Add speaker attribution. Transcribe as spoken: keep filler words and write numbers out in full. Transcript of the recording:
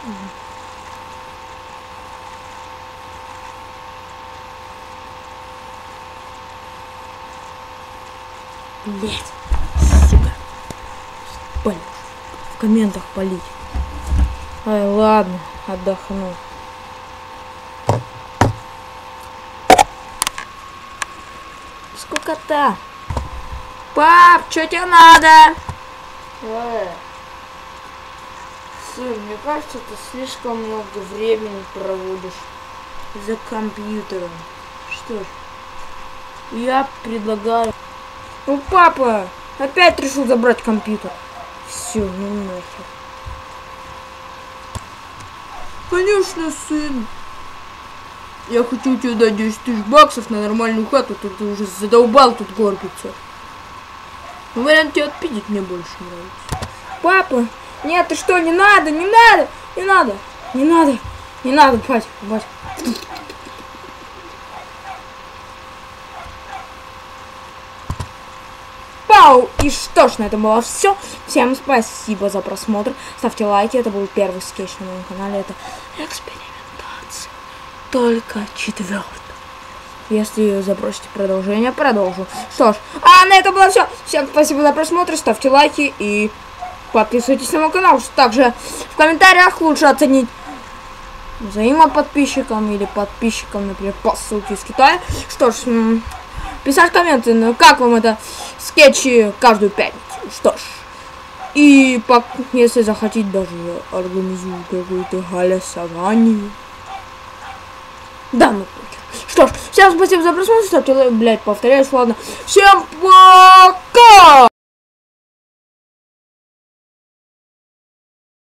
Speaker 1: Блять, сука. Блин, в комментах полить. Ай, ладно, отдохну. Сколько-то? Пап, что тебе надо?
Speaker 2: Эй, сын, мне кажется, ты слишком много времени проводишь
Speaker 1: За компьютером. Что ж, я предлагаю... Ну, папа, опять решил забрать компьютер. Все, ну нахер.
Speaker 2: Конечно, сын. Я хочу тебе дать десять тысяч баксов на нормальную хату, тут ты уже задолбал тут горбиться. Но вариант тебе отпиздить мне больше нравится.
Speaker 1: Папа, нет, ты что, не надо, не надо, не надо, не надо, не надо, батя, батя. Пау! И что ж, на этом было все. Всем спасибо за просмотр. Ставьте лайки. Это был первый скетч на моем канале. Это экспериментация. Только четвертый. Если запросите продолжение, продолжу. Что ж, а на этом было все. Всем спасибо за просмотр. Ставьте лайки и подписывайтесь на мой канал. Также в комментариях лучше оценить взаимоподписчикам или подписчикам, например, по ссылке из Китая. Что ж, писать комменты, ну как вам это скетчи каждую пятницу. Что ж, и по, если захотите, даже организую какое-то голосование. Да, ну что ж, всем спасибо за просмотр, ставьте лайк, блять, повторяюсь, ладно. Всем пока!